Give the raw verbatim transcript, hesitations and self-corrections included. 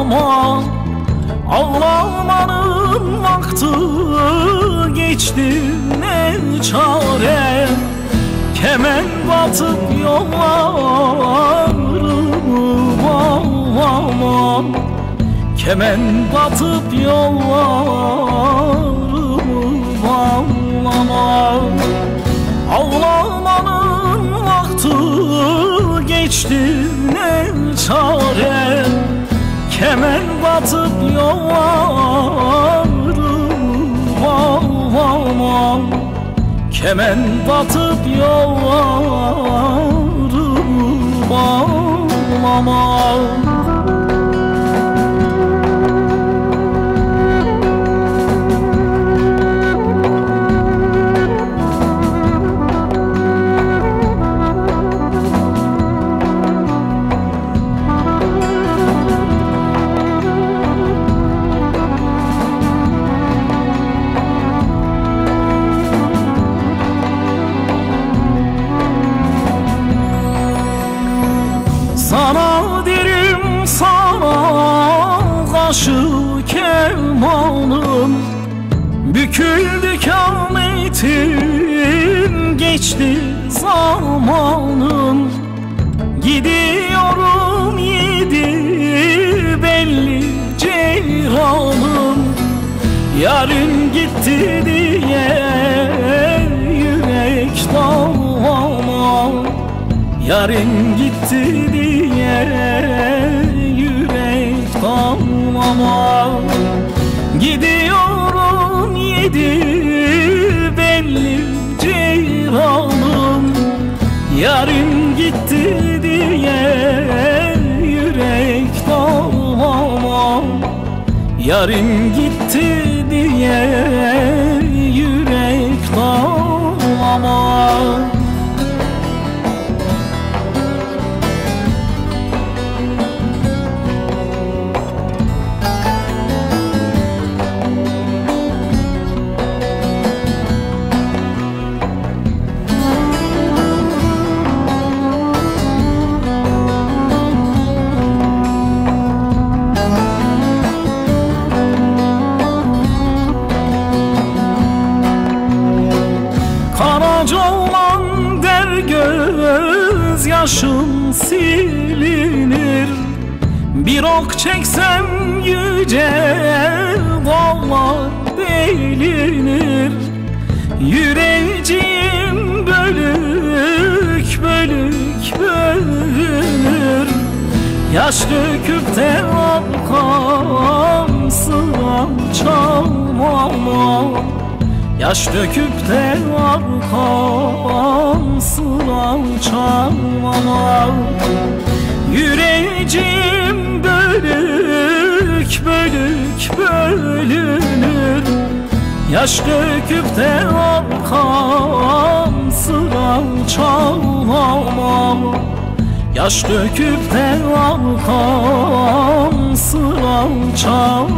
aman. Ağlamanın vakti geçti, ne çare. Kemen batıp yollarım aman. Kemen batıp yollarım aman. Ağlamanın vakti geçti, ne çare. Kemen batıp yollarım aman. Kemen batıp yollarım aman. Sana derim, sana karşı kemanım. Büküldü kâmetin, geçti zamanım. Gidiyorum yedi belli ceyranım. Yarın gitti diye yürek dağlamam. Yarın gitti diye yürek dağlamam. Gidiyorum yedi belli ceyranım. Yarın gitti diye yürek dağlamam. Yarın gitti diye yürek dağlamam. Olan der göz yaşım silinir. Bir ok çeksem yüce dağlar delinir. Yüreğim bölük bölük bölünür. Yaş döküp de arkam sıram çalmam. Yaş döküp de arkam sıram çalmam. Yüreğim bölük bölük bölünür. Yaş döküp de arkam sıram çalmam. Yaş döküp de arkam sıram çalmam.